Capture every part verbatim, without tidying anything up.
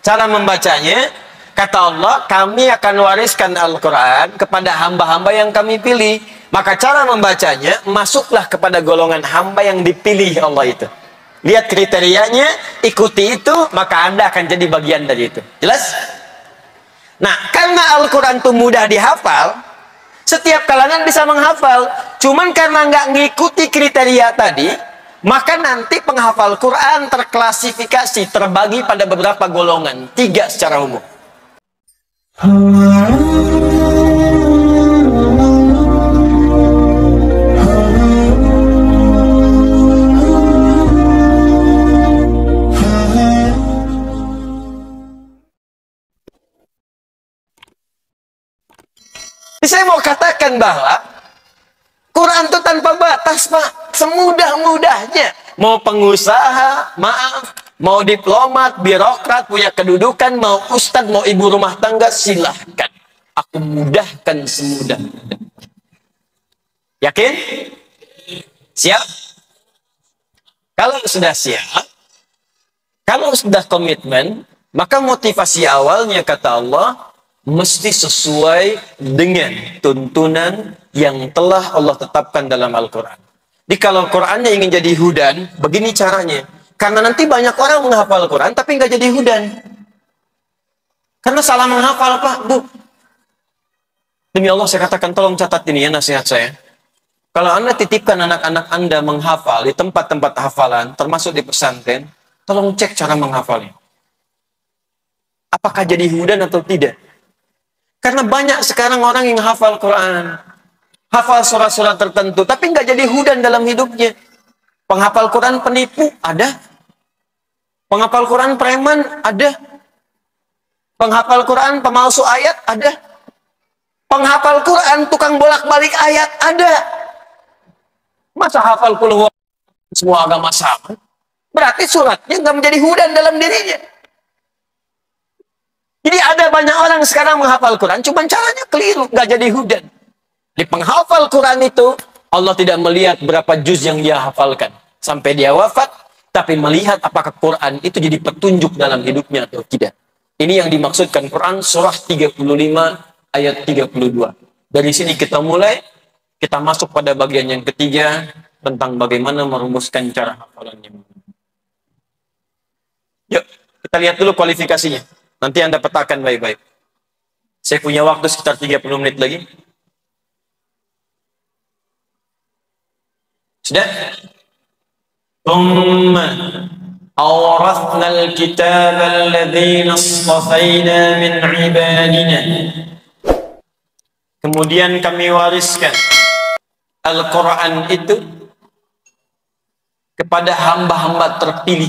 Cara membacanya, kata Allah, kami akan wariskan Al-Quran kepada hamba-hamba yang kami pilih. Maka cara membacanya, masuklah kepada golongan hamba yang dipilih Allah itu. Lihat kriterianya, ikuti itu, maka Anda akan jadi bagian dari itu. Jelas? Nah, karena Al-Quran itu mudah dihafal, setiap kalangan bisa menghafal. Cuman karena nggak ngikuti kriteria tadi, maka nanti penghafal Quran terklasifikasi, terbagi pada beberapa golongan. Tiga secara umum. Saya mau katakan bahwa Quran itu tanpa batas, Pak. Semudah-mudahnya. Mau pengusaha, maaf. Mau diplomat, birokrat, punya kedudukan. Mau ustadz, mau ibu rumah tangga, silahkan. Aku mudahkan semudah. Yakin? Siap? Kalau sudah siap, kalau sudah komitmen, maka motivasi awalnya, kata Allah, mesti sesuai dengan tuntunan yang telah Allah tetapkan dalam Al-Quran. Jadi kalau Qurannya ingin jadi hudan, begini caranya. Karena nanti banyak orang menghafal Quran, tapi nggak jadi hudan. Karena salah menghafal, Pak, Bu. Demi Allah saya katakan, tolong catat ini ya nasihat saya. Kalau Anda titipkan anak-anak Anda menghafal di tempat-tempat hafalan, termasuk di pesantren, tolong cek cara menghafalnya. Apakah jadi hudan atau tidak? Karena banyak sekarang orang yang hafal Quran, hafal surat-surat tertentu, tapi nggak jadi hudan dalam hidupnya. Penghafal Quran penipu, ada. Penghafal Quran preman, ada. Penghafal Quran pemalsu ayat, ada. Penghafal Quran tukang bolak-balik ayat, ada. Masa hafal puluh semua agama sama? Berarti suratnya nggak menjadi hudan dalam dirinya. Jadi ada banyak orang sekarang menghafal Quran, cuma caranya keliru, nggak jadi hudan. Di penghafal Quran itu, Allah tidak melihat berapa juz yang dia hafalkan sampai dia wafat, tapi melihat apakah Quran itu jadi petunjuk dalam hidupnya atau tidak. Ini yang dimaksudkan Quran surah tiga puluh lima ayat tiga puluh dua. Dari sini kita mulai, kita masuk pada bagian yang ketiga tentang bagaimana merumuskan cara hafalannya. Yuk, kita lihat dulu kualifikasinya. Nanti Anda petakan baik-baik. Saya punya waktu sekitar tiga puluh menit lagi. Sudah? Thumma awrathna al-kitab alladhina asṭafayna min ibadina. Kemudian kami wariskan Al-Quran itu kepada hamba-hamba terpilih.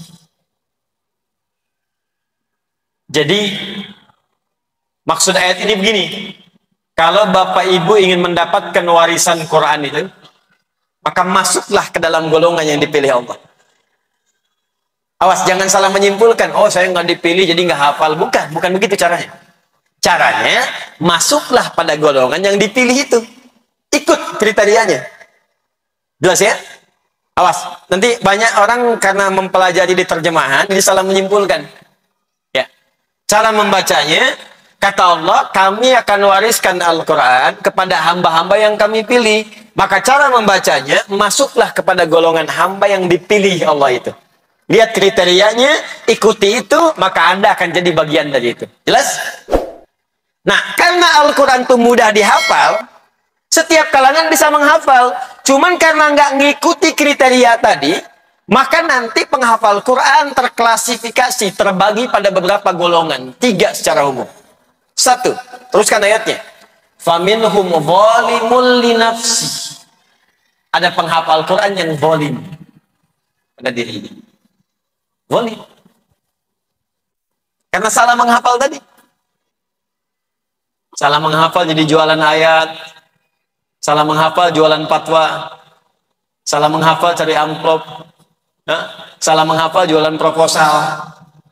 Jadi, maksud ayat ini begini. Kalau Bapak Ibu ingin mendapatkan warisan Quran itu, maka masuklah ke dalam golongan yang dipilih Allah. Awas, jangan salah menyimpulkan. Oh, saya nggak dipilih, jadi nggak hafal. Bukan, bukan begitu caranya. Caranya, masuklah pada golongan yang dipilih itu. Ikut kriterianya. Jelas ya? Awas, nanti banyak orang karena mempelajari di terjemahan, jadi salah menyimpulkan. Cara membacanya, kata Allah, kami akan wariskan Al-Quran kepada hamba-hamba yang kami pilih. Maka cara membacanya, masuklah kepada golongan hamba yang dipilih Allah itu. Lihat kriterianya, ikuti itu, maka Anda akan jadi bagian dari itu. Jelas? Nah, karena Al-Quran itu mudah dihafal, setiap kalangan bisa menghafal. Cuman karena nggak ngikuti kriteria tadi, maka nanti penghafal Quran terklasifikasi, terbagi pada beberapa golongan. Tiga secara umum. Satu, teruskan ayatnya. Faminhum zalimul linafsi. Ada penghafal Quran yang zalim pada dirinya. Zalim. Karena salah menghafal tadi. Salah menghafal jadi jualan ayat. Salah menghafal jualan fatwa. Salah menghafal cari amplop. Nah, salah menghafal jualan proposal.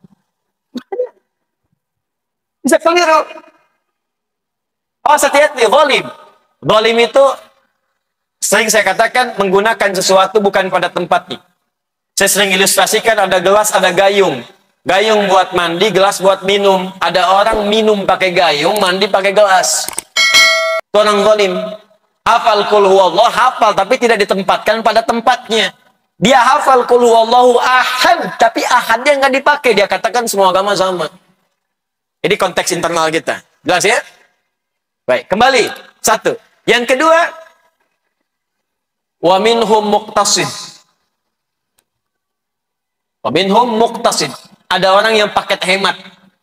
Bisa keliru. Oh, hati-hati, zalim. Zalim itu sering saya katakan menggunakan sesuatu bukan pada tempatnya. Saya sering ilustrasikan ada gelas, ada gayung. Gayung buat mandi, gelas buat minum. Ada orang minum pakai gayung, mandi pakai gelas. Itu orang zalim. Hafal qul huwallah, hafal tapi tidak ditempatkan pada tempatnya. Dia hafal qul huwallahu ahad, tapi ahadnya nggak dipakai. Dia katakan semua agama sama. Jadi konteks internal kita. Jelas ya? Baik, kembali. Satu. Yang kedua, wa minhum muqtasid. Wa minhum muqtasid. Ada orang yang paket hemat.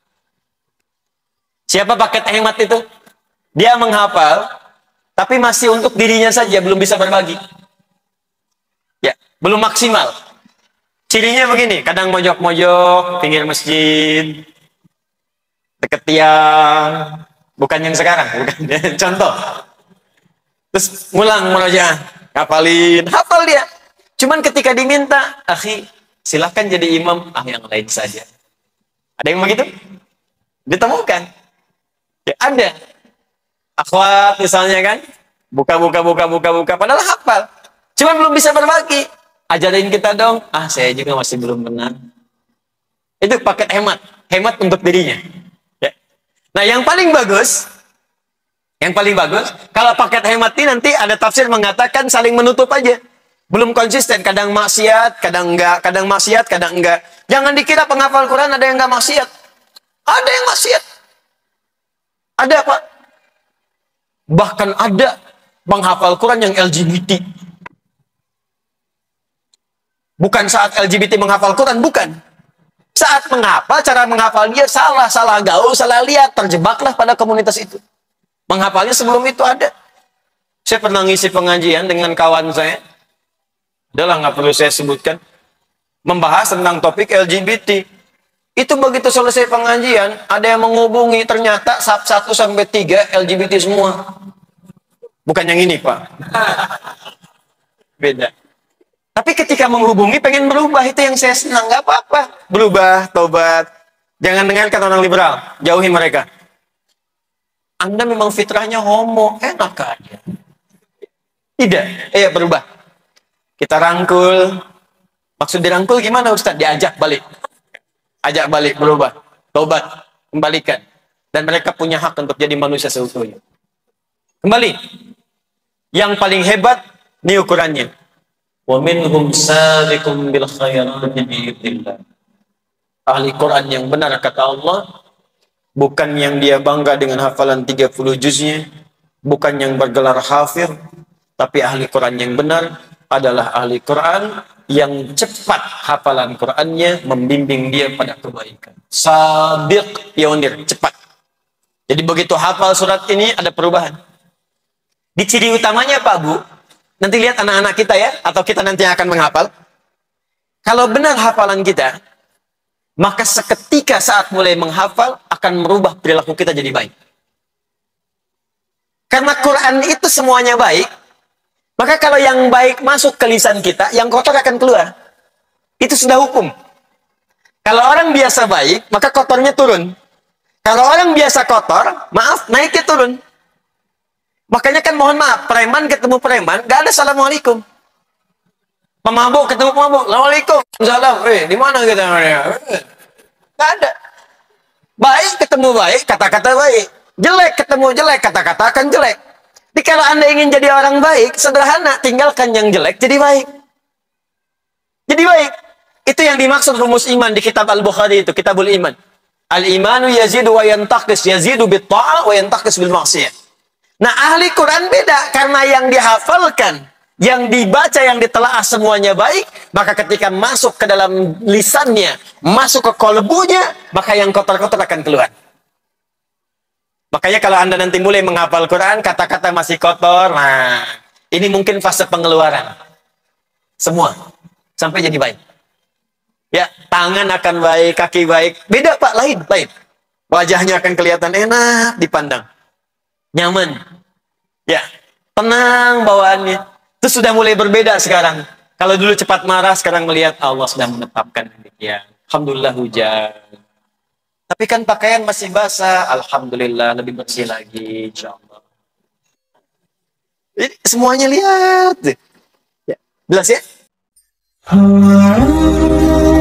Siapa paket hemat itu? Dia menghafal, tapi masih untuk dirinya saja, belum bisa berbagi. Ya, belum maksimal. Cirinya begini, kadang mojok-mojok, pinggir masjid, deket tiang, bukan yang sekarang, bukan. Contoh. Terus ngulang murojaah, hafalin, hafal dia. Cuman ketika diminta, akhi, silahkan jadi imam, ah yang lain saja. Ada yang begitu? Ditemukan. Ya, ada. Akhwat misalnya kan, buka-buka, buka-buka, buka, padahal hafal. Cuma belum bisa berbagi. Ajarin kita dong. Ah, saya juga masih belum benar. Itu paket hemat. Hemat untuk dirinya. Ya. Nah, yang paling bagus, yang paling bagus, kalau paket hemat ini nanti ada tafsir mengatakan saling menutup aja. Belum konsisten, kadang maksiat, kadang enggak, kadang maksiat, kadang enggak. Jangan dikira penghafal Quran ada yang enggak maksiat. Ada yang maksiat. Ada, Pak. Bahkan ada penghafal Quran yang L G B T. Bukan saat L G B T menghafal Quran, bukan. Saat menghafal, cara menghafal dia salah, salah gaul, salah lihat, terjebaklah pada komunitas itu. Menghafalnya sebelum itu ada. Saya pernah ngisi pengajian dengan kawan saya. Adalah nggak perlu saya sebutkan, membahas tentang topik L G B T. Itu begitu selesai pengajian, ada yang menghubungi, ternyata satu sampai tiga L G B T semua. Bukan yang ini, Pak. Beda. Tapi ketika menghubungi pengen berubah, itu yang saya senang. Nggak apa-apa. Berubah, tobat. Jangan dengarkan orang liberal, jauhi mereka. Anda memang fitrahnya homo, enak aja. Tidak, iya berubah. Kita rangkul. Maksud dirangkul gimana Ustaz? Diajak balik. Ajak balik, berubah. Tobat, kembalikan. Dan mereka punya hak untuk jadi manusia seutuhnya. Kembali. Yang paling hebat, ini ukurannya. Wa minhum sabiqum bil khairati biidznillah. Ahli Quran yang benar, kata Allah, bukan yang dia bangga dengan hafalan tiga puluh juznya, bukan yang bergelar hafir, tapi ahli Quran yang benar adalah ahli Quran yang cepat hafalan Qurannya, membimbing dia pada kebaikan. Sabiq, pionir, cepat. Jadi begitu hafal surat ini ada perubahan. Di ciri utamanya Pak Bu, nanti lihat anak-anak kita ya, atau kita nanti yang akan menghafal. Kalau benar hafalan kita, maka seketika saat mulai menghafal akan merubah perilaku kita jadi baik. Karena Quran itu semuanya baik. Maka kalau yang baik masuk ke lisan kita, yang kotor akan keluar. Itu sudah hukum. Kalau orang biasa baik, maka kotornya turun. Kalau orang biasa kotor, maaf, naiknya turun. Makanya kan mohon maaf, preman ketemu preman, gak ada assalamualaikum. Pemabuk ketemu pemabuk, assalamualaikum. Salam, eh, di mana kita? Gak ada. Baik ketemu baik, kata-kata baik. Jelek ketemu jelek, kata-kata akan jelek. Jadi kalau Anda ingin jadi orang baik, sederhana, tinggalkan yang jelek, jadi baik. Jadi baik. Itu yang dimaksud rumus iman di kitab Al-Bukhari itu, Kitabul Iman. Al-imanu yazidu wa yantaqis, yazidu bit-ta'ah wa yantaqis bil-maksiyah. Nah, ahli Quran beda, karena yang dihafalkan, yang dibaca, yang ditelaah semuanya baik, maka ketika masuk ke dalam lisannya, masuk ke kolbunya, maka yang kotor-kotor akan keluar. Makanya kalau Anda nanti mulai menghafal Quran, kata-kata masih kotor, nah, ini mungkin fase pengeluaran. Semua. Sampai jadi baik. Ya, tangan akan baik, kaki baik. Beda Pak, lain, lain. Wajahnya akan kelihatan enak dipandang. Nyaman. Ya, tenang bawaannya. Itu sudah mulai berbeda sekarang. Kalau dulu cepat marah, sekarang melihat Allah sudah menetapkan demikian. Alhamdulillah hujan. Tapi kan pakaian masih basah, alhamdulillah lebih bersih lagi, insyaallah. Jadi, semuanya lihat. Ya, jelas ya?